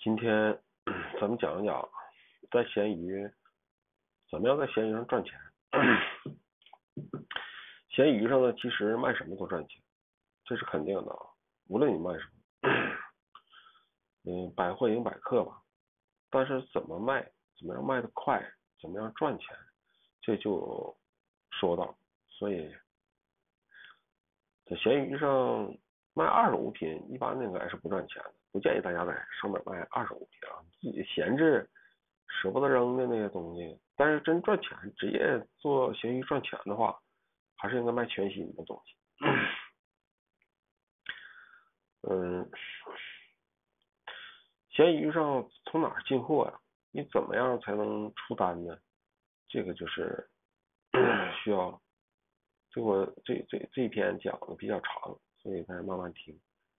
今天咱们讲一讲在闲鱼怎么样在闲鱼上赚钱。闲鱼上呢，其实卖什么都赚钱，这是肯定的啊，无论你卖什么。百货赢百客吧，但是怎么卖，怎么样卖得快，怎么样赚钱，这就说到。所以在闲鱼上卖二手物品，一般应该是不赚钱的，不建议大家在上面卖二手物品啊，自己闲置舍不得扔的那些东西。但是真赚钱，职业做闲鱼赚钱的话，还是应该卖全新的东西。嗯，闲鱼上从哪儿进货呀？你怎么样才能出单呢？这个就是需要，这一篇讲的比较长，所以大家慢慢听。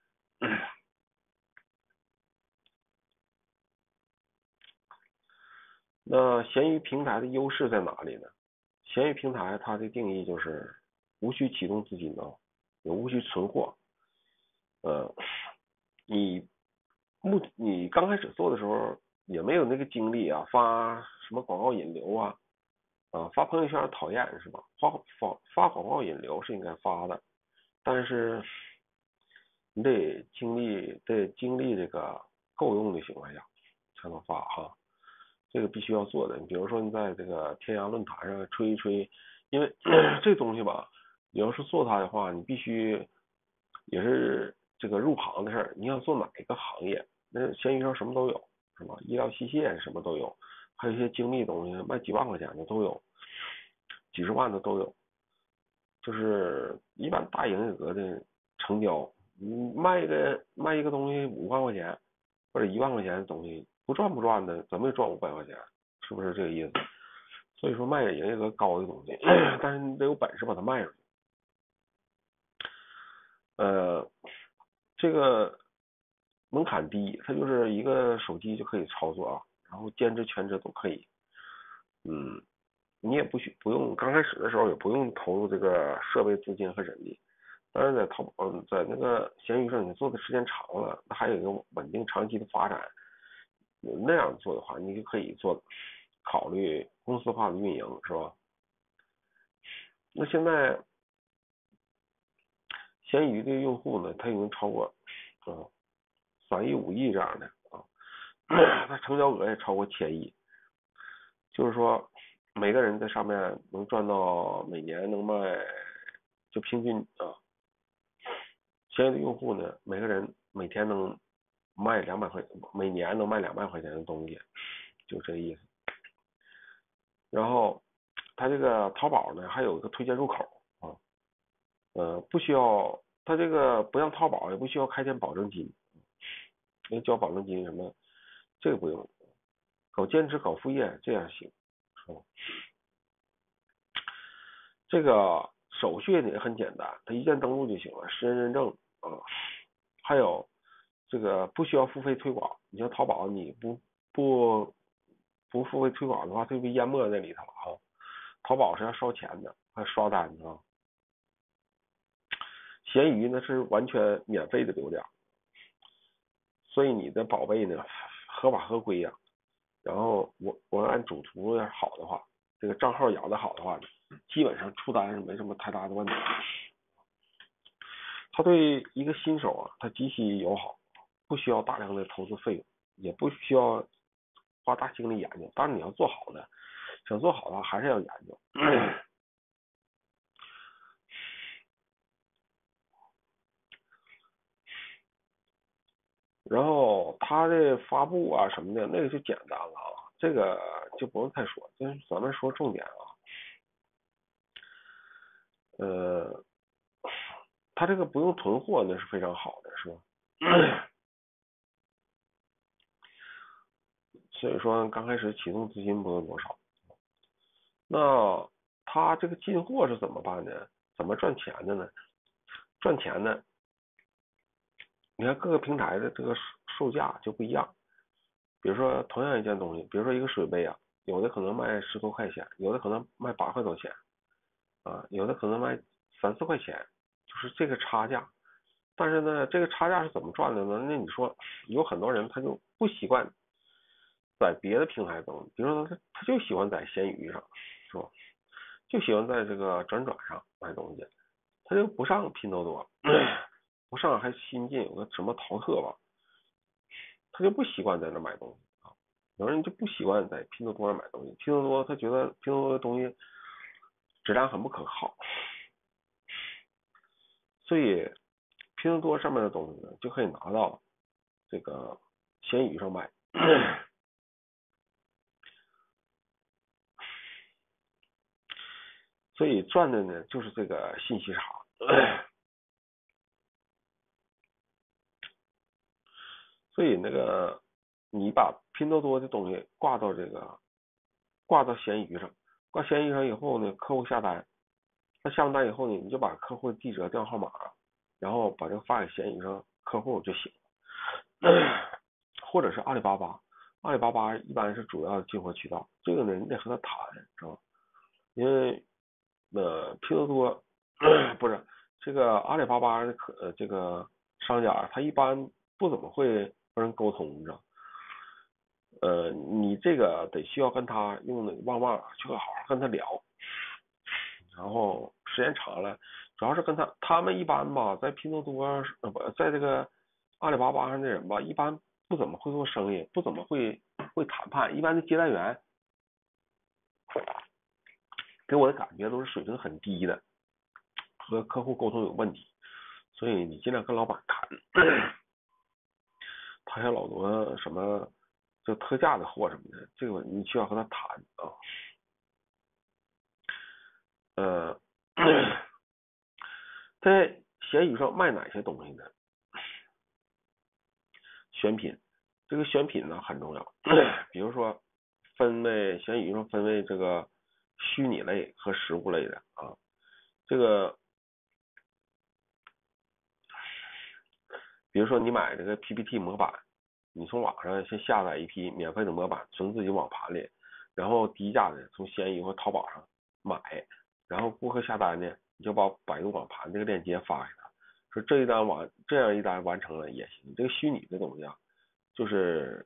那闲鱼平台的优势在哪里呢？闲鱼平台它的定义就是无需启动资金啊，也无需存货。呃，你你刚开始做的时候也没有那个精力啊，发什么广告引流啊，发朋友圈讨厌是吧？发广告引流是应该发的，但是你得经历这个够用的情况下才能发哈，这个必须要做的。你比如说你在这个天涯论坛上吹一吹，因为这东西吧，你要是做它的话，你必须也是这个入行的事儿。你要做哪一个行业，那闲鱼上什么都有，是吧？医疗器械什么都有，还有一些精密东西，卖几万块钱的都有，几十万的都有。就是一般大营业额的成交，你卖一个东西5万块钱或者1万块钱的东西，不赚的，怎么也赚500块钱，是不是这个意思？所以说卖营业额高的东西，但是你得有本事把它卖出去。呃，这个门槛低，它就是一个手机就可以操作啊，然后兼职全职都可以。嗯，你也不用刚开始的时候也不用投入这个设备资金和人力。当然在在那个闲鱼上你做的时间长了，那还有一个稳定长期的发展。那样做的话，你就可以考虑公司化的运营，是吧？那现在闲鱼的用户呢，他已经超过3亿5亿这样的啊，它成交额也超过1000亿，就是说每个人在上面能赚到每年能卖，就平均闲鱼的用户呢，每个人每天能卖200块，每年能卖200块钱的东西，就这个意思。然后它这个淘宝呢，还有一个推荐入口啊，不需要，它这个不像淘宝，也不需要开店保证金，要交保证金什么，这个不用。搞兼职搞副业这样行，是吧？这个手续也很简单，它一键登录就行了，实人认证啊。还有这个不需要付费推广，你像淘宝你不不付费推广的话，它就被淹没在里头啊。淘宝是要烧钱的，还刷单啊。闲鱼呢是完全免费的流量，所以你的宝贝呢合法合规呀。然后我按主图要好的话，这个账号养的好的话，基本上出单是没什么太大的问题。他对一个新手他极其友好，不需要大量的投资费用，也不需要花大精力研究。当然你要做好的，想做好的话还是要研究。然后它的发布啊什么的，那个就简单了啊，这个就不用太说，就是咱们说重点啊。呃，它这个不用囤货那是非常好的，是吧？所以说刚开始启动资金不用多少。那它这个进货是怎么办呢？怎么赚钱的呢？赚钱呢，你看各个平台的这个售价就不一样。比如说同样一件东西，比如说一个水杯啊，有的可能卖10多块钱，有的可能卖8块多钱啊，有的可能卖3、4块钱，就是这个差价。 但是呢，这个差价是怎么赚的呢？那你说有很多人他就不习惯在别的平台中，比如说他就喜欢在闲鱼上，是吧？就喜欢在这个转上买东西，他就不上拼多多，不上还新进有个什么淘特吧，他就不习惯在那买东西啊。有人就不习惯在拼多多上买东西，拼多多他觉得拼多多的东西质量很不可靠，所以拼多多上面的东西呢就可以拿到这个闲鱼上卖。所以赚的呢就是这个信息差。所以那个你把拼多多的东西挂到闲鱼上，挂闲鱼上以后呢，客户下单，他下完单以后呢，你就把客户地址、电话号码，然后把这个发给闲鱼上客户就行了。或者是阿里巴巴，阿里巴巴一般是主要的进货渠道，这个呢你得和他谈，是吧？因为拼多多不是这个阿里巴巴的这个商家，他一般不怎么会和人沟通，你知道？你这个得需要跟他用那个旺旺去好好跟他聊，然后时间长了，主要是跟他们一般吧，在拼多多不在这个阿里巴巴上的人吧，一般不怎么会做生意，不怎么会谈判，一般的接待员给我的感觉都是水平很低的，和客户沟通有问题，所以你尽量跟老板谈。他有老多什么就特价的货什么的，这个你需要和他谈啊。在闲鱼上卖哪些东西呢？选品，这个选品呢很重要。比如说闲鱼上分为这个虚拟类和实物类的啊。这个比如说你买这个 PPT 模板，你从网上先下载一批免费的模板，存自己网盘里，然后低价的从闲鱼或淘宝上买，然后顾客下单呢，你就把百度网盘这个链接发给他，说这样一单完成了也行。这个虚拟的东西啊，就是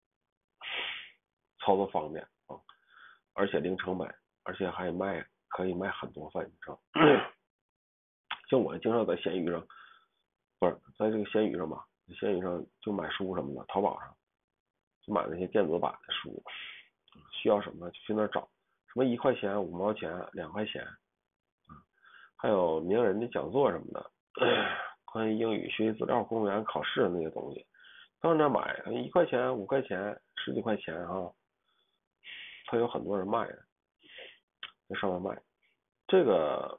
操作方便啊，而且零成本，而且还可以卖很多份，你知道？像我经常在闲鱼上，不是在这个闲鱼上吧，闲鱼上就买书什么的，淘宝上就买那些电子版的书，需要什么就去那找，什么1块钱、5毛钱、2块钱，还有名人的讲座什么的，关于英语学习资料、公务员考试的那些东西，到那买1块钱、5块钱、10几块钱啊，他有很多人卖的，在上面卖。这个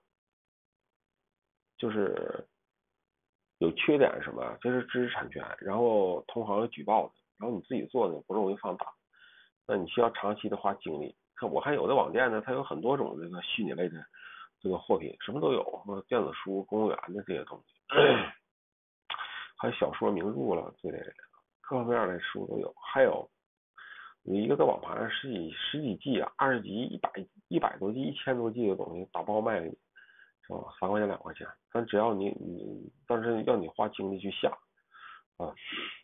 就是有缺点是什么？这是知识产权，然后同行举报的，然后你自己做的不容易放大，那你需要长期的花精力。我看有的网店呢，它有很多种这个虚拟类的这个货品，什么都有，什么电子书、公务员的这些东西，还有小说、名著了之类的，各方面的书都有。还有一个在网盘上十几 G 啊、20 G、100多 G、1000多 G 的东西打包卖给你，是吧？3块钱、2块钱，但只要但是要你花精力去下啊。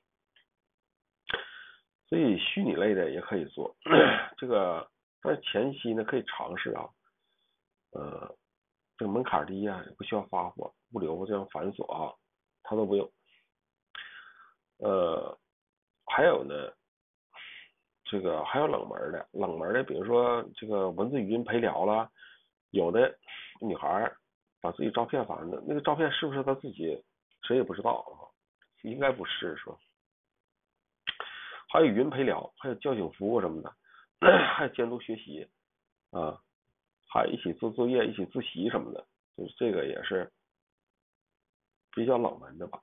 所以虚拟类的也可以做，这个但是前期呢可以尝试啊，这个门槛低啊，也不需要发货、物流这样繁琐啊，它都不用。还有呢，这个还有冷门的，比如说这个文字语音陪聊啦，有的女孩把自己照片发的，那个照片是不是她自己，谁也不知道啊，应该不是，是吧？还有语音陪聊，还有叫醒服务什么的，还有监督学习啊，还一起做作业、一起自习什么的，就是这个也是比较冷门的吧。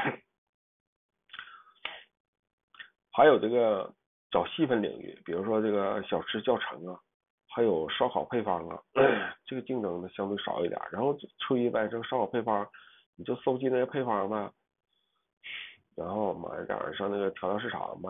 还有这个找细分领域，比如说这个小吃教程啊，还有烧烤配方啊，这个竞争呢相对少一点。然后吹呗，这个烧烤配方，你就搜集那些配方呗，然后买点上那个调料市场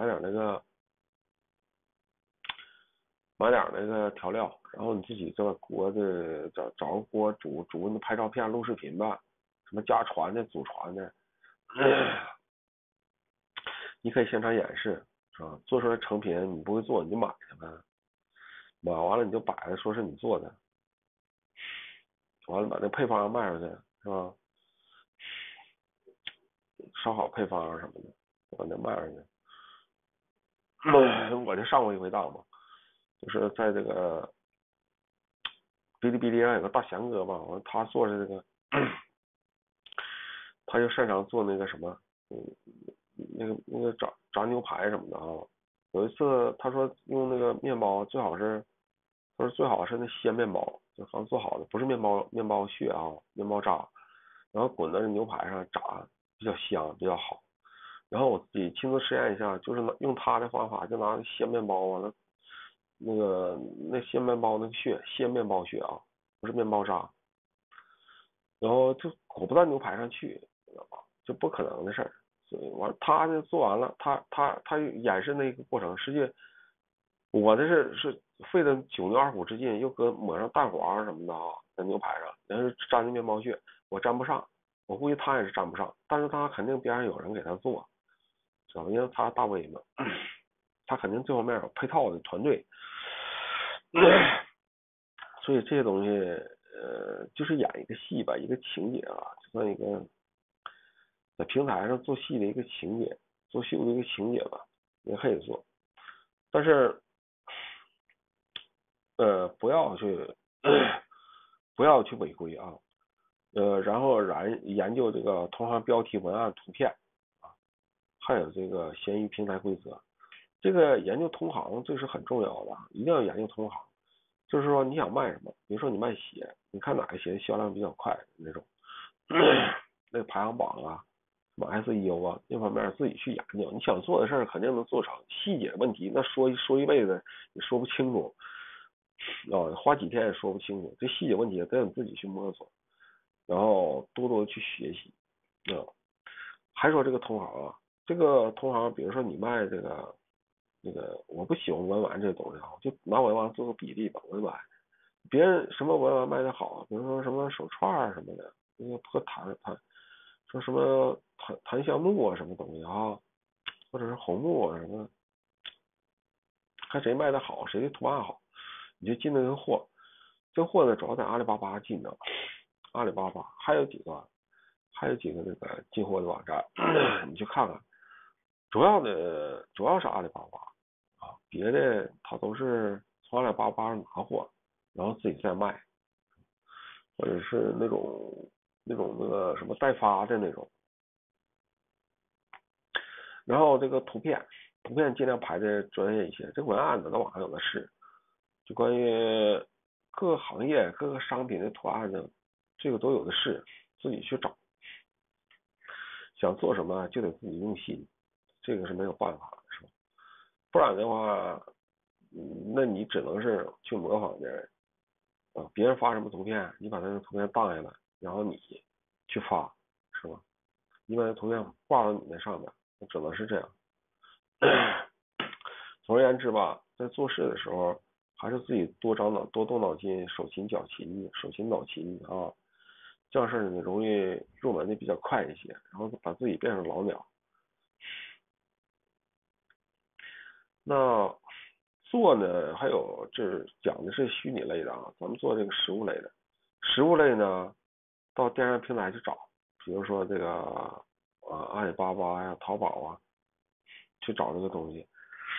买点那个调料，然后你自己这锅的找个锅煮那拍照片录视频吧，什么家传的祖传的， 你可以现场演示，是吧？做出来成品你不会做你就买去呗，买完了你就摆着说是你做的，完了把那配方卖出去，是吧？烧好配方什么的，把那卖出去。我就上过一回当嘛，就是在这个哔哩哔哩上有个大翔哥嘛，完他做的这个，他就擅长做那个什么，那个炸牛排什么的啊。有一次他说用那个面包最好是，他说最好是那鲜面包，就刚做好的，不是面包屑啊，面包渣，然后滚到牛排上炸，比较香比较好。然后我自己亲自实验一下，就是用他的方法，就拿鲜面包完了，那鲜面包那个屑，鲜面包屑啊，不是面包渣，然后就裹不到牛排上去，知道吧？这不可能的事儿。所以完，他呢做完了，他演示那个过程，实际我这是费了九牛二虎之劲，又抹上蛋黄什么的啊，在牛排上，然后沾的面包屑，我沾不上，我估计他也是沾不上，但是他肯定边上有人给他做，知道吧？因为他大 V 嘛，他肯定这方面有配套的团队，所以这些东西就是演一个戏吧，一个情节啊，就算一个在平台上做戏的一个情节，做秀的一个情节吧，也可以做，但是不要去不要去违规啊，然后研究这个同行标题、文案、图片啊，还有这个闲鱼平台规则。这个研究同行这是很重要的，一定要研究同行。就是说你想卖什么，比如说你卖鞋，你看哪个鞋销量比较快那种，那排行榜啊，什么 SEO 啊，那方面自己去研究。你想做的事儿肯定能做成，细节问题那说一辈子也说不清楚啊，花几天也说不清楚。这细节问题得你自己去摸索，然后多多去学习啊。还说这个同行啊，这个同行，比如说你卖那个，我不喜欢文玩这个东西啊，就拿文玩做个比例吧，文玩。别人什么文玩卖的好，比如说什么手串什么的，那个破说什么檀香木啊什么东西啊，或者是红木啊什么，看谁卖的好，谁的图案好，你就进那个货。这货呢，主要在阿里巴巴进的，阿里巴巴还有几个那个进货的网站，你去看看。主要是阿里巴巴啊，别的他都是从阿里巴巴上拿货，然后自己再卖，或者是那个什么代发的那种。然后这个图片尽量排的专业一些，这个文案呢，在网上有的是，就关于各个行业各个商品的图案呢，这个都有的是，自己去找。想做什么就得自己用心，这个是没有办法的，是吧？不然的话，那你只能是去模仿别人啊，别人发什么图片，你把那个图片荡下来，然后你去发，是吧？你把那图片挂到你那上面，只能是这样。总而言之吧，在做事的时候，还是自己多动脑筋，手勤脚勤，手勤脑勤啊，这样事呢容易入门的比较快一些，然后把自己变成老鸟。那做呢，还有这讲的是虚拟类的啊，咱们做这个实物类的。实物类呢，到电商平台去找，比如说这个阿里巴巴呀、淘宝啊，去找这个东西。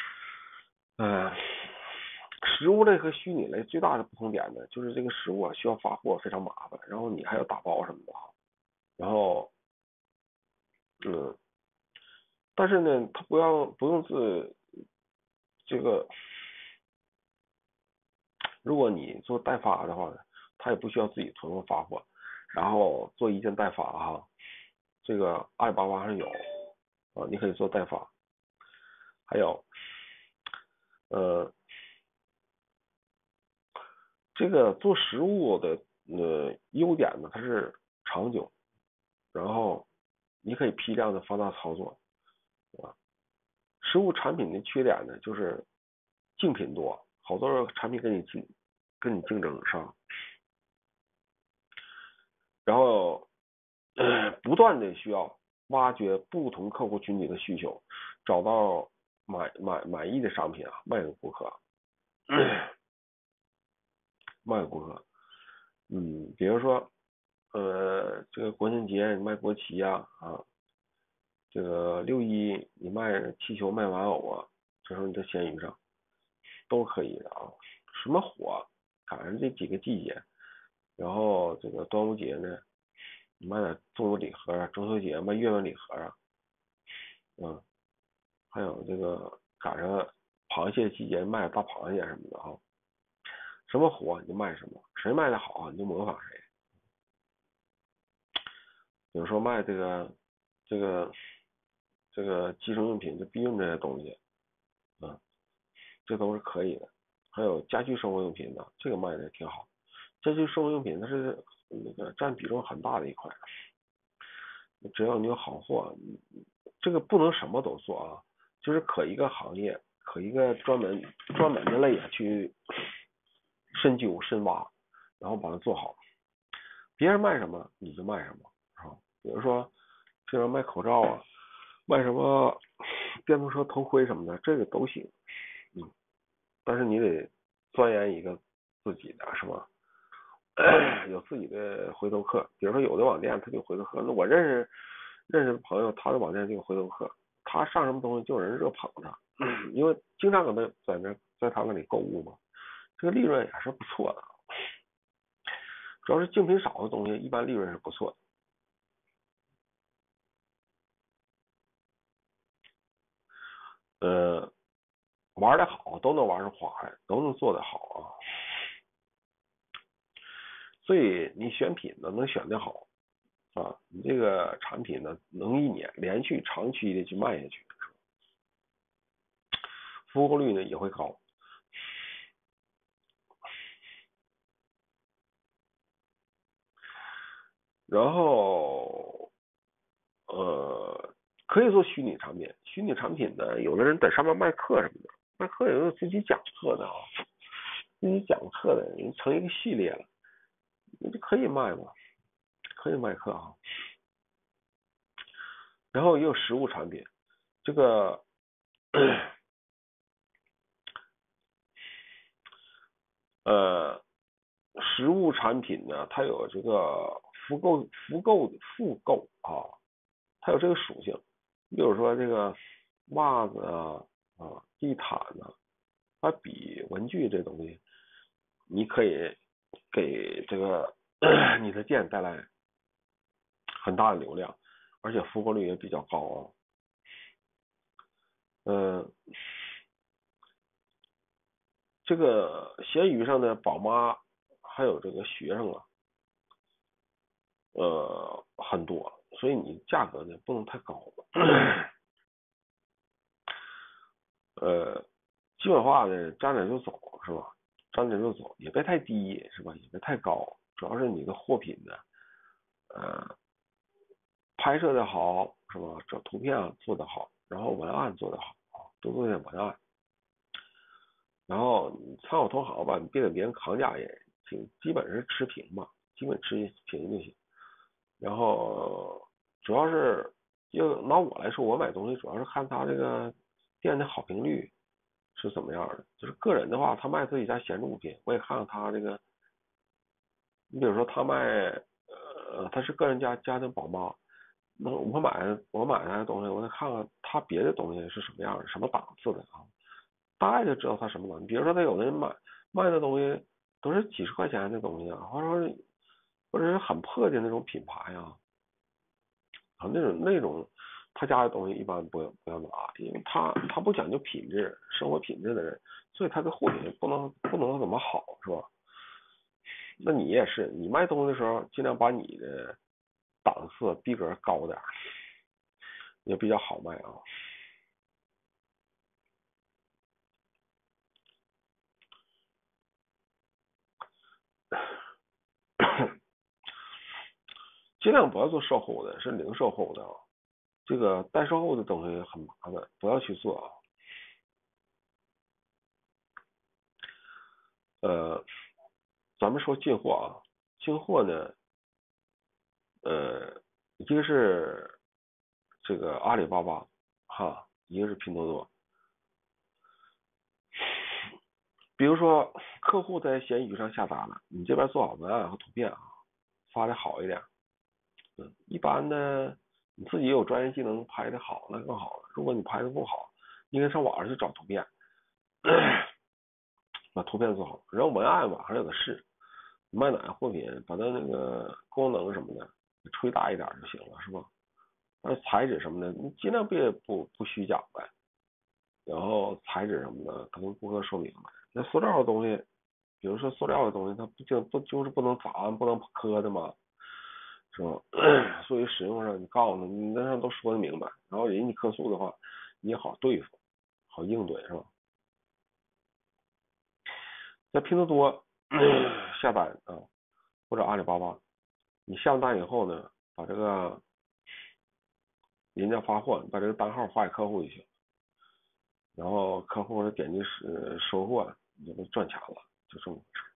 实物类和虚拟类最大的不同点呢，就是这个实物啊需要发货非常麻烦，然后你还要打包什么的啊，然后嗯，但是呢，它不用这个，如果你做代发的话呢，它也不需要自己囤货发货，然后做一件代发哈，这个阿里巴巴上有啊，你可以做代发，还有呃这个做实物的优点呢，它是长久，然后你可以批量的放大操作，啊，实物产品的缺点呢就是竞品多，好多产品跟你竞争上，然后不断的需要挖掘不同客户群体的需求，找到满意的商品啊，卖给顾客。卖给顾客。比如说这个国庆节你卖国旗啊，这个6·1你卖气球卖玩偶啊，这时候你在闲鱼上都可以的啊。什么火赶上这几个季节，然后这个端午节呢，你卖点粽子礼盒啊，中秋节卖月饼礼盒啊，还有这个赶上螃蟹季节卖大螃蟹什么的啊。什么火你就卖什么，谁卖的好你就模仿谁。比如说卖这个计生用品，就避孕这些东西，这都是可以的。还有家居生活用品呢，这个卖的也挺好。家居生活用品它是那个占比重很大的一块，只要你有好货，这个不能什么都做啊，就是可一个行业，可一个专门的类去深究深挖，然后把它做好。别人卖什么你就卖什么啊。比如说这人卖口罩啊，卖什么电动车头盔什么的，这个都行。但是你得钻研一个自己的是吧？有自己的回头客。比如说有的网店他就回头客，那我认识的朋友，他的网店就有回头客，他上什么东西就有人热捧他，因为经常搁他在他那里购物嘛，这个利润也是不错的。主要是竞品少的东西，一般利润是不错的。玩的好都能玩出花来，都能做得好啊。所以你选品呢能选得好啊，你这个产品呢能1年连续长期的去卖下去，复购率呢也会高。然后可以做虚拟产品。虚拟产品呢，有的人在上面卖课什么的，卖课也有自己讲课的啊，自己讲课的人成一个系列了，你就可以卖嘛，可以卖课啊。然后也有实物产品，这个实物产品呢，它有这个复购啊，它有这个属性。比如说这个袜子地毯它笔、文具这东西，你可以给这个你的店带来很大的流量，而且复购率也比较高啊。这个闲鱼上的宝妈还有这个学生啊，很多，所以你价格呢不能太高。基本化的沾点就走是吧？沾点就走，也别太低是吧？也别太高，主要是你的货品呢，拍摄的好是吧？这图片做的好，然后文案做的好，多做点文案。然后你参考同行吧，你别给别人扛价也行，基本是持平吧，基本持平就行。然后主要是就拿我来说，我买东西主要是看他这个店的好评率是怎么样的。就是个人的话，他卖自己家闲置物品，我也看看他这个，你比如说他卖他是个人家庭宝妈，那我买他的东西，我得看看他别的东西是什么样的，什么档次的啊，大概就知道他什么档次。比如说他有的人卖的东西都是几十块钱的东西啊，或者是很破的那种品牌啊，那种他家的东西一般不要拿，因为他不讲究品质，生活品质的人，所以他的货品不能怎么好是吧？那你也是，你卖东西的时候尽量把你的档次逼格高点，也比较好卖啊。尽量不要做售后的，是零售后的啊。这个代售后的东西很麻烦，不要去做啊。咱们说进货啊，进货呢，一个是这个阿里巴巴哈，一个是拼多多。比如说客户在闲鱼上下单了，你这边做好文案和图片啊，发的好一点，一般的你自己有专业技能拍的好那更好了。如果你拍的不好，应该上网上去找图片，把图片做好，然后文案网上有的是，卖哪个货品，把它那个功能什么的吹大一点就行了，是吧？那材质什么的，你尽量别不虚假呗。然后材质什么的，可能顾客说明白。那塑料的东西，比如说塑料的东西，它就是不能砸不能磕的嘛，是吧？所以使用上你告诉他，你那上都说的明白，然后人家客诉的话，你也好对付，好应对，是吧？在拼多多下单啊，或者阿里巴巴，你下完单以后呢，把这个人家发货，你把这个单号发给客户就行，然后客户点击收货，你就能赚钱了，就这么回事。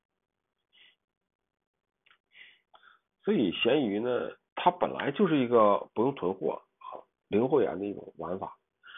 所以闲鱼呢，它本来就是一个不用囤货、零货源的一种玩法，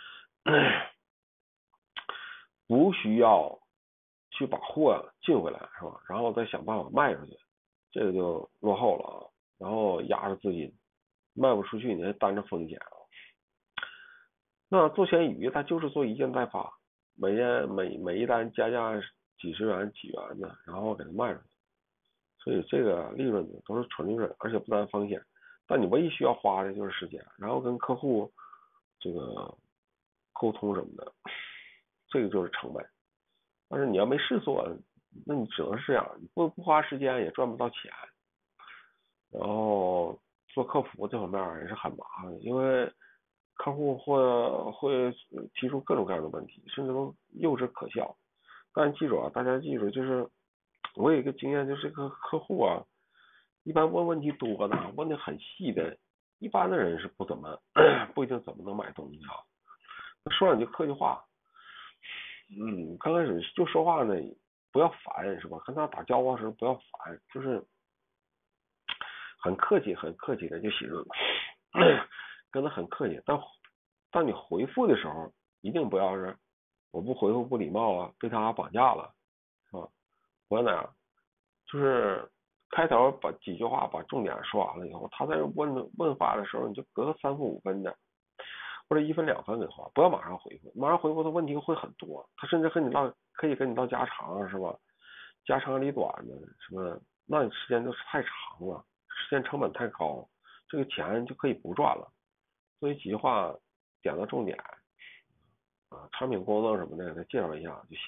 不需要去把货进回来，是吧？然后再想办法卖出去，这个就落后了啊。然后压着资金，卖不出去，你还担着风险啊。那做闲鱼，它就是做一件代发，每一单加价几十元几元的，然后给它卖出去。所以这个利润呢都是纯利润，而且不担风险。但你唯一需要花的就是时间，然后跟客户这个沟通什么的，这个就是成本。但是你要没事做，那你只能是这样，你不花时间也赚不到钱。然后做客服这方面也是很麻烦的，因为客户会提出各种各样的问题，甚至都幼稚可笑。但记住啊，大家记住，就是我有一个经验，就是这个客户啊，一般问问题多的，问的很细的，一般的人是不怎么不一定怎么能买东西啊。说两句客气话，刚开始就说话呢，不要烦是吧？跟他打交道的时候不要烦，就是很客气很客气的就行了，跟他很客气。但你回复的时候，一定不要是我不回复不礼貌啊，被他绑架了，是吧？不要那样，就是开头把几句话把重点说完了以后，他在问话的时候，你就隔个3分5分的，或者1分2分的话，不要马上回复，马上回复的问题会很多，他甚至可以跟你唠家常，是吧？家长里短的什么，那你时间就是太长了，时间成本太高，这个钱就可以不赚了。所以几句话点到重点啊，产品功能什么的给他介绍一下就行，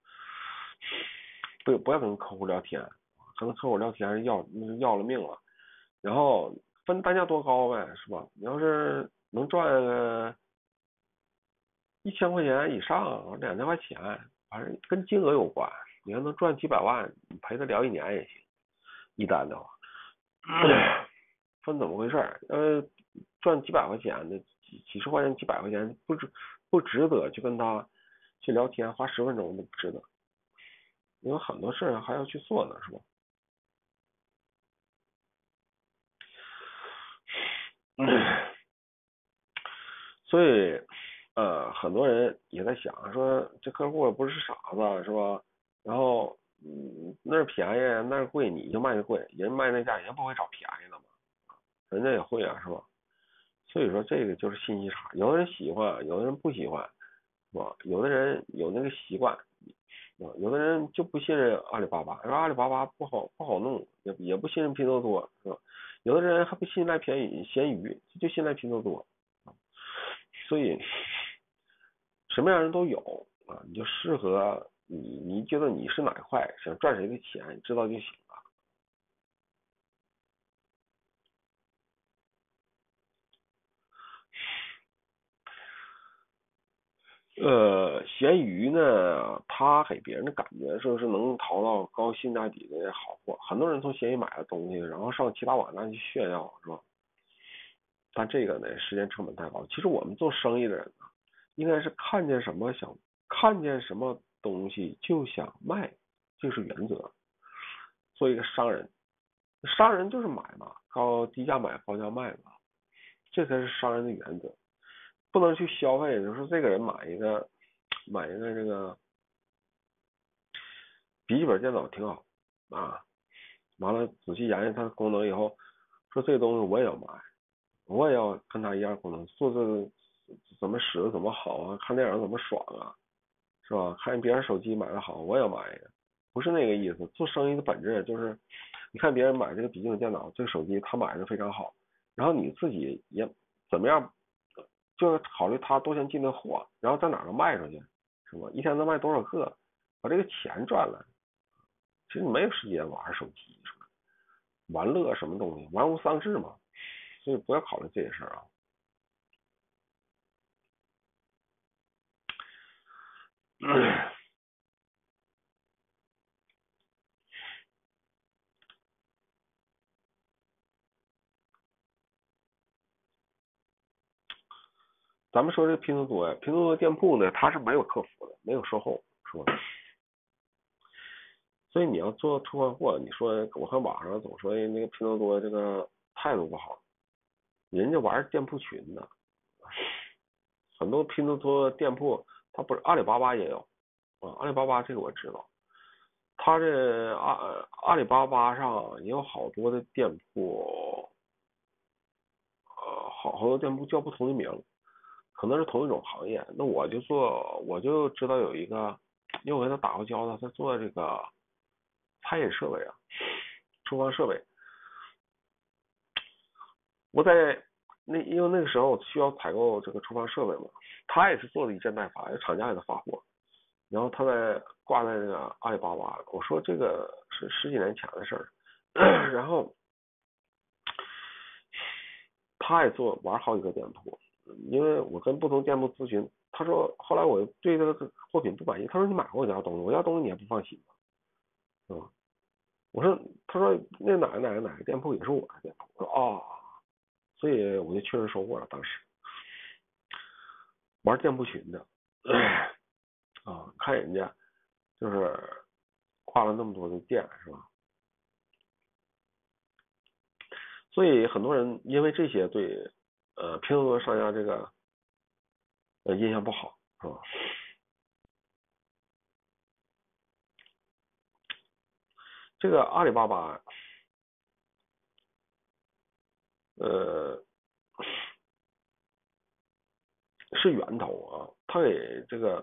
不要跟客户聊天，跟客户聊天要了命了。然后分单价多高呗，是吧？你要是能赚1000块钱以上，2000块钱，反正跟金额有关。你要能赚几百万，你陪他聊1年也行，一单的话。分怎么回事？赚几百块钱的，几十块钱、几百块钱，不值得去跟他去聊天，花10分钟都不值得，因为很多事还要去做呢，是吧？所以很多人也在想说，这客户不是傻子是吧？然后那儿便宜那儿贵，你就卖的贵，人卖那价，人不会找便宜的嘛，人家也会啊，是吧？所以说这个就是信息差，有的人喜欢，有的人不喜欢，是吧？有的人有那个习惯，有的人就不信任阿里巴巴，说阿里巴巴不好弄，也不信任拼多多，是吧？有的人还不信赖闲鱼，就信赖拼多多，所以什么样人都有啊，你就适合你觉得你是哪一块，想赚谁的钱，知道就行。闲鱼呢，它给别人的感觉就是能淘到高性价比的好货，很多人从闲鱼买了东西，然后上其他网站去炫耀，是吧？但这个呢，时间成本太高。其实我们做生意的人呢，应该是看见什么东西就想卖，这是原则。做一个商人，商人就是买嘛，低价买高价卖嘛，这才是商人的原则。 不能去消费，就是这个人买一个这个笔记本电脑挺好啊，完了仔细研究它的功能以后，说这个东西我也要买，我也要跟它一样功能，做这个怎么使的怎么好啊，看电影怎么爽啊，是吧？看别人手机买的好，我也要买一个，不是那个意思。做生意的本质就是，你看别人买这个笔记本电脑，这个手机他买的非常好，然后你自己也怎么样，就是考虑他多先进的货，然后在哪能卖出去，是吧？一天能卖多少个，把这个钱赚了。其实你没有时间玩手机，是吧？玩乐什么东西，玩物丧志嘛，所以不要考虑这些事儿啊。咱们说这拼多多呀，拼多多店铺呢，它是没有客服的，没有售后，是吧？所以你要做退换货，你说我看网上总说那个拼多多这个态度不好，人家玩店铺群的，很多拼多多店铺，它不是阿里巴巴也有啊，阿里巴巴这个我知道，它这阿里巴巴上也有好多的店铺，好多店铺叫不同的名，可能是同一种行业。那我就知道有一个，因为我跟他打过交道，他做这个餐饮设备啊，厨房设备。我在因为那个时候需要采购这个厨房设备嘛，他也是做的一件代发，厂家给他发货，然后他挂在那个阿里巴巴。我说这个是十几年前的事儿，然后他也玩好几个店铺，因为我跟不同店铺咨询，他说后来我对这个货品不满意，他说你买过我家东西，我家东西你也不放心吧，是吧？我说，他说那哪个店铺也是我的店铺，我说哦，所以我就确认收货了。当时玩店铺群的啊，看人家就是挂了那么多的店，是吧？所以很多人因为这些对拼多多商家这个印象不好，是吧？这个阿里巴巴呃是源头啊，它给这个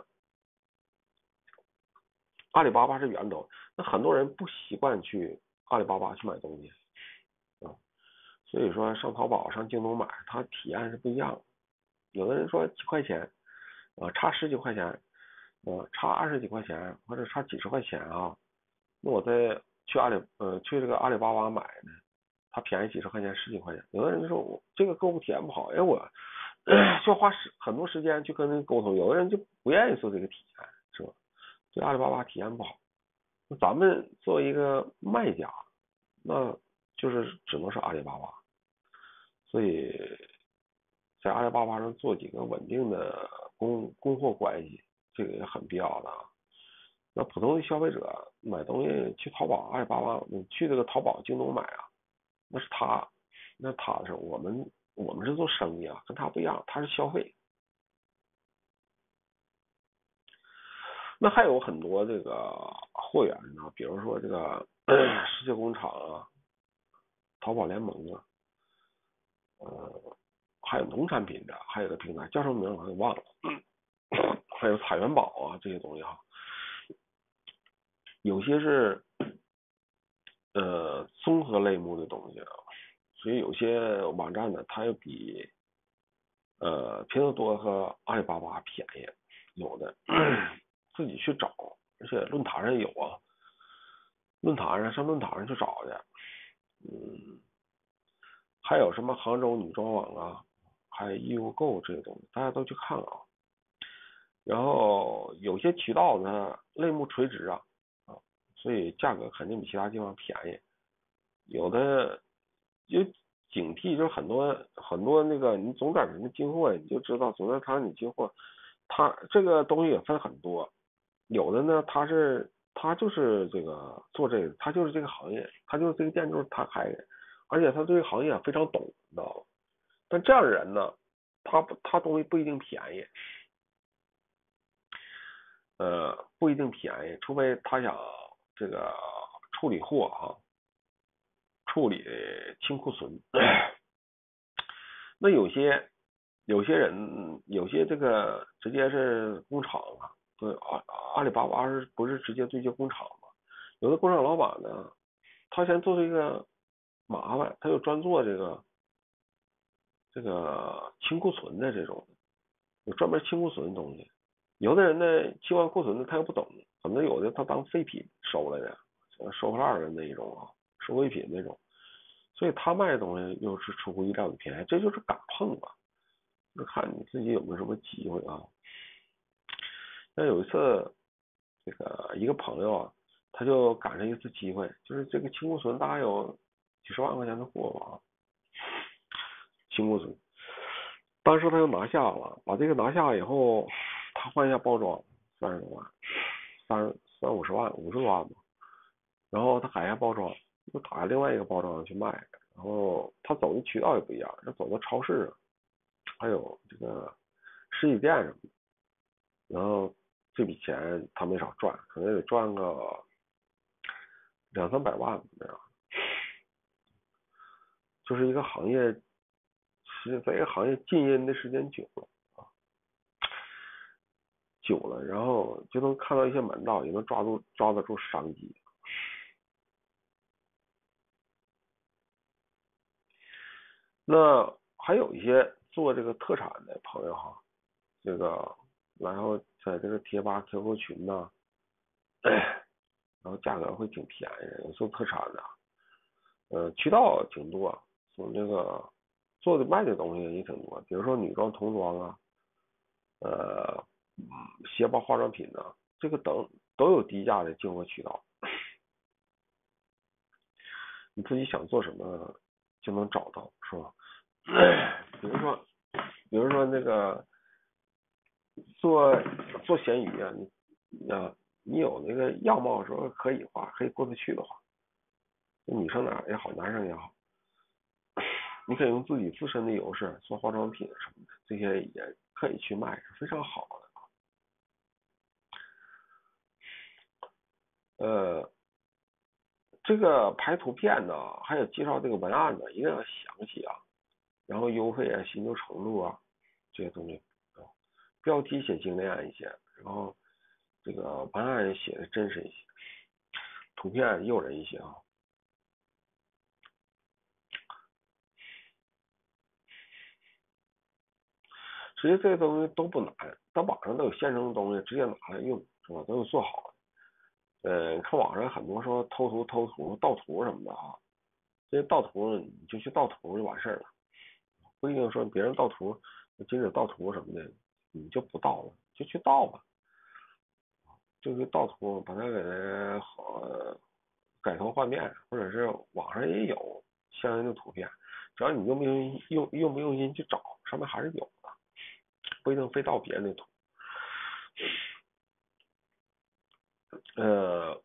阿里巴巴是源头，那很多人不习惯去阿里巴巴去买东西啊，所以说上淘宝上京东买，它体验是不一样的。有的人说几块钱差十几块钱差20几块钱或者差几十块钱啊，那我再去这个阿里巴巴买呢，它便宜几十块钱十几块钱。有的人就说我这个购物体验不好，因为我需要花很多时间去跟人沟通，有的人就不愿意做这个体验，是吧？对阿里巴巴体验不好，那咱们作为一个卖家，那就是只能是阿里巴巴。所以在阿里巴巴上做几个稳定的供货关系，这个也很必要的啊。那普通的消费者买东西去淘宝、阿里巴巴，你去这个淘宝、京东买啊，那是他是我们是做生意啊，跟他不一样，他是消费。那还有很多这个货源呢，比如说这个世界工厂啊、淘宝联盟啊，还有农产品的，还有个平台叫什么名我给忘了，还有彩元宝啊这些东西哈，有些是综合类目的东西啊，所以有些网站呢，它又比拼多多和阿里巴巴便宜，有的自己去找，而且论坛上有啊，上论坛上去找去，嗯，还有什么杭州女装网啊，还有义乌购这些东西，大家都去看啊。然后有些渠道呢类目垂直所以价格肯定比其他地方便宜。有的就警惕，就是很多那个你总在什么进货，你就知道总在他你进货，他这个东西也分很多，有的呢他就是这个做这个，他就是这个行业，他就是这个店就是他开的，而且他对这个行业非常懂，你知道吗？但这样的人呢， 他东西不一定便宜，不一定便宜，除非他想这个处理货处理清库存。那有些人有些这个直接是工厂啊，对阿里巴巴不是直接对接工厂吗？有的工厂老板呢，他先做这个麻烦，他就专做这个清库存的这种，有专门清库存的东西。有的人呢，清完库存的他又不懂，可能有的他当废品收来的，收破烂的那一种收废品那种，所以他卖的东西又是出乎意料的便宜，这就是敢碰吧，就看你自己有没有什么机会啊。那有一次，这个一个朋友他就赶上一次机会，就是这个清库存大概有几十万块钱的货吧，清库存，当时他就拿下了，把这个拿下以后，他换一下包装，30多万，50万吧，然后他改一下包装，又打另外一个包装去卖，然后他走的渠道也不一样，他走到超市，还有这个实体店什么的，然后这笔钱他没少赚，可能得赚个200-300万这样，就是一个行业，是在一个行业禁烟的时间久了，然后就能看到一些门道，也能抓得住商机。那还有一些做这个特产的朋友这个然后在这个贴吧 QQ 群呐，然后价格会挺便宜的，有做特产的，渠道挺多，从这个做的卖的东西也挺多，比如说女装、童装呃，鞋包、化妆品这个都有低价的进货渠道，你自己想做什么就能找到，是吧？比如说，那个做闲鱼你有那个样貌说可以的话，可以过得去的话，女生也好，男生也好，你可以用自己自身的优势做化妆品什么的，这些也可以去卖，是非常好的。这个拍图片呢，还有介绍这个文案呢，一定要详细然后优惠寻求程度这些东西标题写精炼一些，然后这个文案写的真实一些，图片诱人一些实际这些东西都不难，到网上都有现成的东西，直接拿来用，是吧？都有做好的。看网上很多说偷图、盗图什么的这些盗图你就去盗图就完事了，不一定说别人盗图、禁止盗图什么的，你就不盗了，就去盗吧，就去盗图，把它给改头换面，或者是网上也有相应的图片，只要你用不用心去找，上面还是有的，不一定非盗别人的图。呃，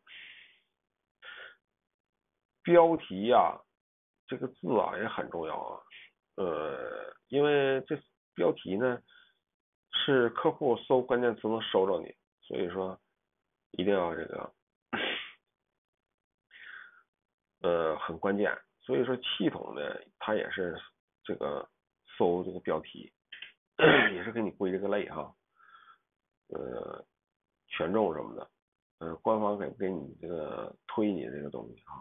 标题这个字也很重要因为这标题呢是客户搜关键词能搜着你，所以说一定要这个很关键。所以说系统呢，它也是这个搜这个标题，也是给你归这个类权重什么的，官方给不给你这个推你这个东西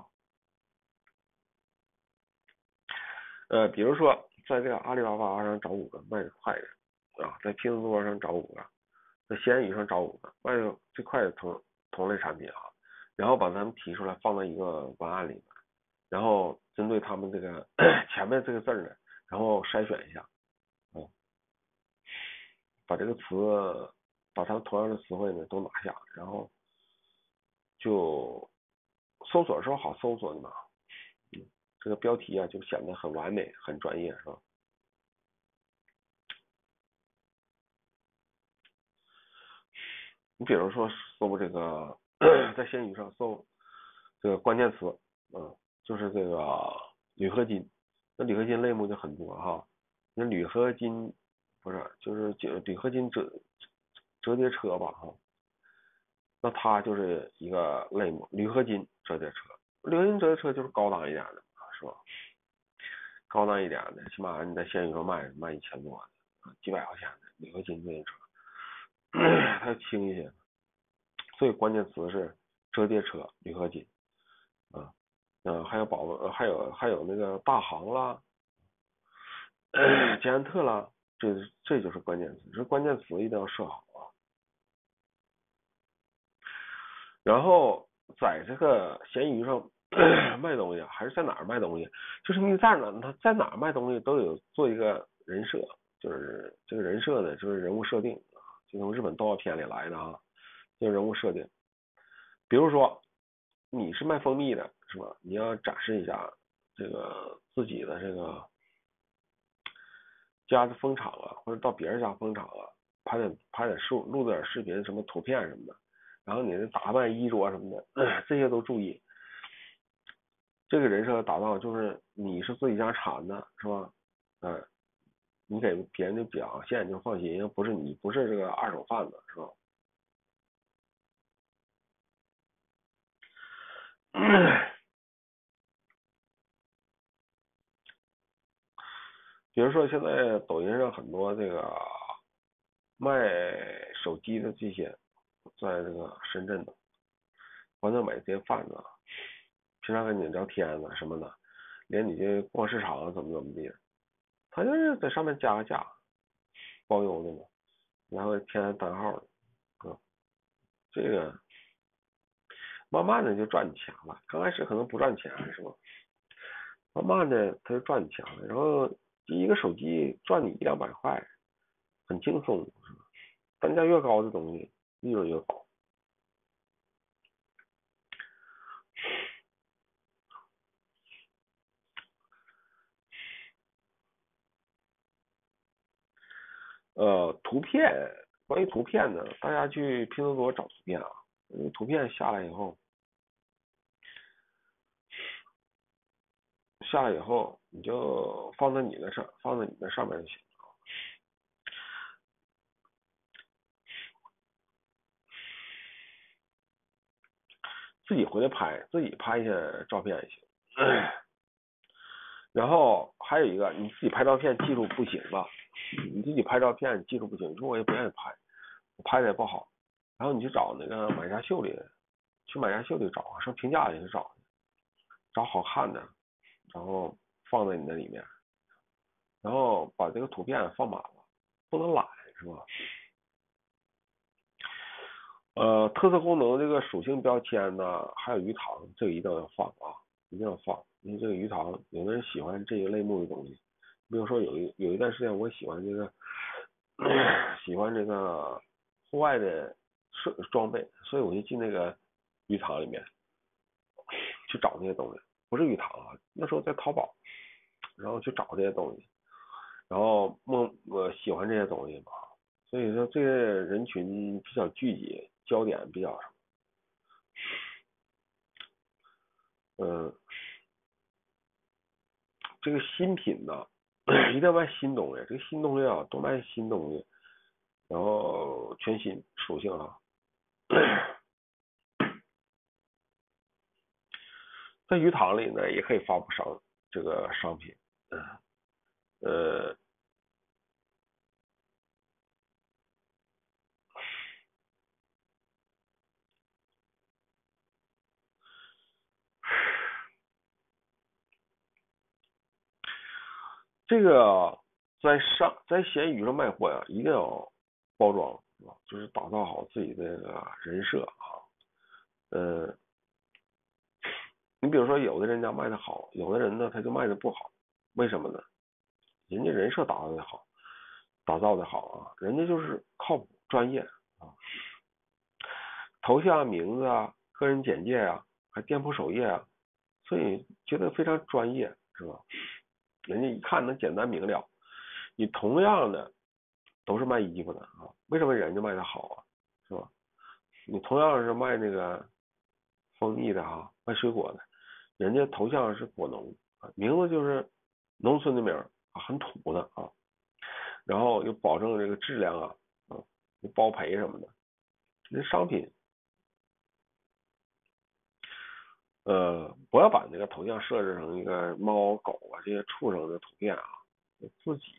比如说在这个阿里巴巴上找5个卖的快的在拼多多上找5个，在闲鱼上找5个卖的最快的同类产品然后把它们提出来放在一个文案里面，然后针对他们这个前面这个字呢，然后筛选一下，把这个词，把它同样的词汇呢都拿下，然后就搜索的时候好搜索的嘛，这个标题就显得很完美、很专业，是吧？你比如说搜这个在闲鱼上搜这个关键词，就是这个铝合金，那铝合金类目就很多那铝合金不是，就是铝合金折叠车吧哈。那它就是一个类目，铝合金折叠车。铝合金折叠车就是高档一点的，是吧？高档一点的，起码你在闲鱼上卖1000多的，几百块钱的铝合金折叠车，它轻一些。所以关键词是折叠车、铝合金啊，还有还有那个大行啦、捷安特啦，这就是关键词，这关键词一定要设好啊。然后在这个闲鱼上卖东西，还是在哪儿卖东西，就是你在哪儿卖东西都有做一个人设，就是这个人设呢，就是人物设定，就从日本动画片里来的啊，就是人物设定。比如说你是卖蜂蜜的，是吧？你要展示一下这个自己的这个家的蜂场啊，或者到别人家蜂场啊，拍点录点视频，什么图片什么的，然后你的打扮衣着什么的，这些都注意。这个人设打造就是你是自己家产的，是吧？你给别人的表现就放心，不是你不是这个二手贩子，是吧？比如说现在抖音上很多这个卖手机的这些，在这个深圳的，完了买这些贩子，平常跟你聊天啊什么的，连你这逛市场啊怎么地，他就是在上面加个价，包邮的嘛，然后填单号的，这个慢慢的就赚你钱了。刚开始可能不赚钱，是吧？慢慢的他就赚你钱了，然后一个手机赚你100-200块，很轻松，是吧？单价越高的东西利润越高。图片，关于图片呢，大家去拼多多找图片啊，图片下来以后，你就放在你的上面就行。自己回来拍，自己拍一些照片也行。然后还有一个，你自己拍照片技术不行了，你自己拍照片技术不行，你说我也不愿意拍，我拍的也不好，然后你去找那个买家秀里，去买家秀里找，上评价里去找好看的，然后放在你那里面，然后把这个图片放满了，不能懒，是吧？特色功能这个属性标签呢，还有鱼塘，这个一定要放啊，一定要放，因为这个鱼塘有的人喜欢这一类目的东西，比如说有一段时间我喜欢这个喜欢这个户外的装备，所以我就进那个鱼塘里面去找这些东西，不是鱼塘啊，那时候在淘宝，然后去找这些东西，然后我喜欢这些东西嘛，所以说这些人群比较聚集，焦点比较嗯，这个新品呢，一定要卖新东西，这个新东西啊，多卖新东西，然后全新属性啊，在鱼塘里呢也可以发布这个商品，呃，这个在闲鱼上卖货呀，一定要包装，是吧？就是打造好自己的这个人设啊，呃，你比如说有的人家卖的好，有的人呢他就卖的不好，为什么呢？人家人设打造的好啊，人家就是靠谱专业啊，头像、名字啊、个人简介啊，还店铺首页啊，所以觉得非常专业，是吧？人家一看能简单明了。你同样的都是卖衣服的啊，为什么人家卖的好啊？是吧？你同样是卖那个蜂蜜的哈，卖水果的，人家头像是果农啊，名字就是农村的名啊，很土的啊。 然后又保证这个质量啊，包赔什么的。那商品，不要把那个头像设置成一个猫狗啊这些畜生的图片啊，自己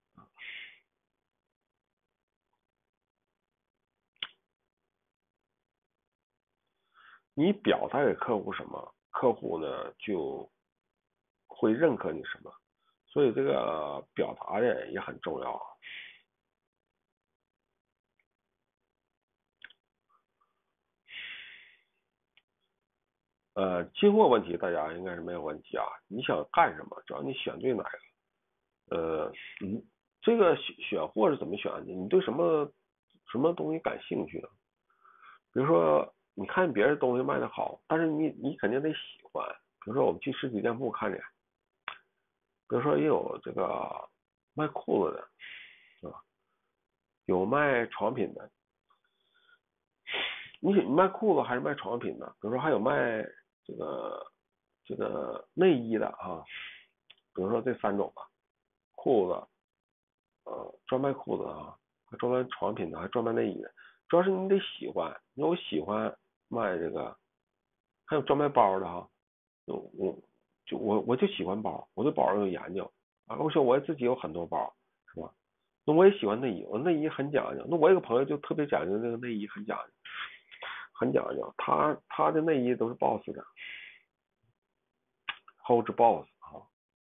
你表达给客户什么，客户呢就会认可你什么，所以这个表达呢也很重要啊。进货问题大家应该是没有问题啊。你想干什么，只要你选对哪个。这个选货是怎么选的？你对什么东西感兴趣呢？比如说，你看别人东西卖的好，但是你肯定得喜欢。比如说，我们去实体店铺看见，比如说也有这个卖裤子的，是吧？有卖床品的。你卖裤子还是卖床品的？比如说还有卖这个内衣的啊，比如说这三种吧，裤子，专卖裤子啊，还专卖床品的，还专卖内衣的。主要是你得喜欢，你有喜欢卖这个，还有专卖包的哈。我就喜欢包，我对包有研究啊。而且我自己有很多包，是吧？那我也喜欢内衣，我内衣很讲究。那我有个朋友就特别讲究那个内衣，很讲究，很讲究。他的内衣都是 BOSS 的，Hold Boss 啊，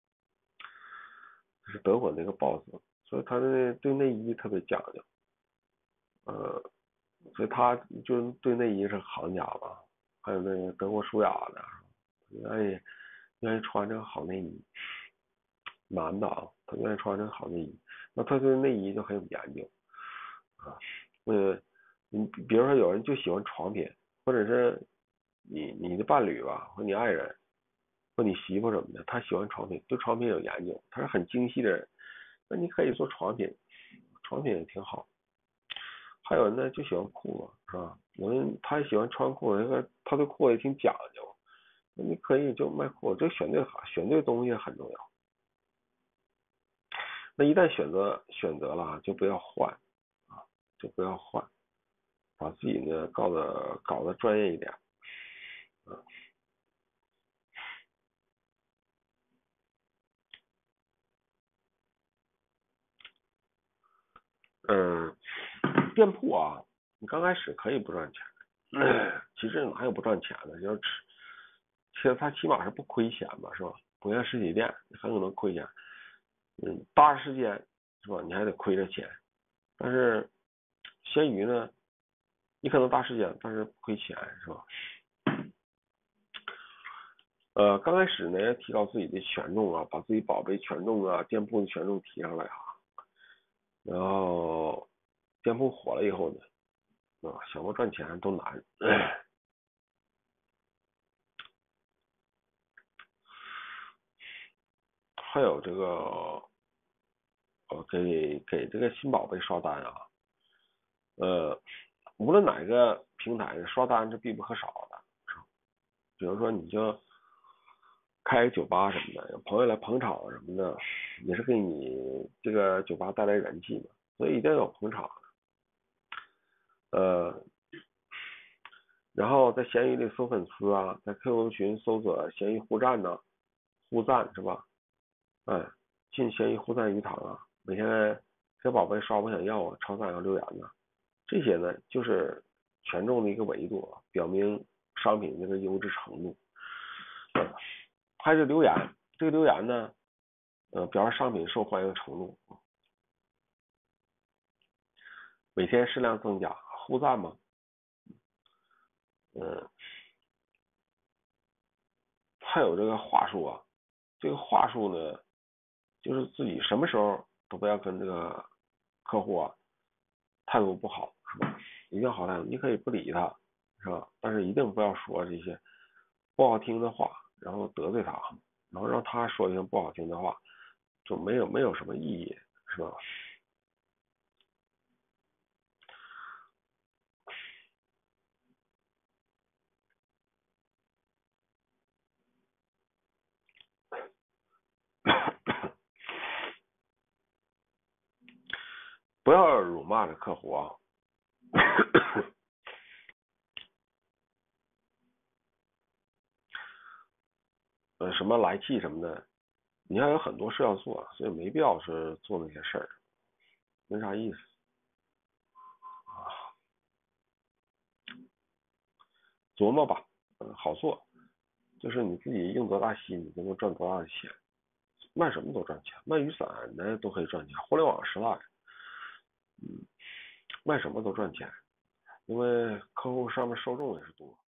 是德国那个 BOSS，所以他的对内衣特别讲究。呃，所以他就对内衣是行家吧。还有那个德国舒雅的，愿意穿这个好内衣，男的啊，他愿意穿这个好内衣，那他对内衣就很有研究啊。你比如说有人就喜欢床品，或者是你的伴侣吧，或你爱人，或你媳妇什么的，他喜欢床品，对床品有研究，他是很精细的人，那你可以做床品，床品也挺好。还有人呢就喜欢裤子，是吧？有人他也喜欢穿裤子，他对裤子也挺讲究，那你可以就卖裤子，这选对东西很重要。那一旦选择了，就不要换啊，就不要换，把自己呢搞得专业一点。嗯，店铺啊，你刚开始可以不赚钱，其实哪有不赚钱的？其实它起码是不亏钱嘛，是吧？不像实体店，很可能亏钱。大时间是吧？你还得亏着钱。但是闲鱼呢，你可能大时间，但是不亏钱，是吧？刚开始呢，提高自己的权重啊，把自己宝贝权重啊、店铺的权重提上来啊，然后店铺火了以后呢，想要赚钱都难。还有这个，给这个新宝贝刷单啊，无论哪个平台刷单是必不可少的。比如说你就开酒吧什么的，有朋友来捧场什么的，也是给你这个酒吧带来人气嘛，所以一定要有捧场的。然后在闲鱼里搜粉丝啊，在 QQ 群搜索闲鱼互赞呢，互赞是吧？哎，进闲鱼互赞鱼塘啊，每天这宝贝刷我想要啊，超赞要留言呢，这些呢就是权重的一个维度啊，表明商品这个优质程度。还是留言，这个留言呢，表示商品受欢迎程度，每天适量增加，互赞嘛。嗯，还有这个话术啊，这个话术呢，就是自己什么时候都不要跟这个客户啊态度不好，是吧？一定要好态度，你可以不理他，是吧？但是一定不要说这些不好听的话，然后得罪他，然后让他说一些不好听的话，就没有什么意义，是吧？ 不要辱骂这客户啊。什么来气什么的，你还有很多事要做，所以没必要是做那些事儿，没啥意思啊。琢磨吧，好做，就是你自己用多大心，你就能赚多大的钱。卖什么都赚钱，卖雨伞的都可以赚钱。互联网时代，卖什么都赚钱，因为客户上面受众也是多。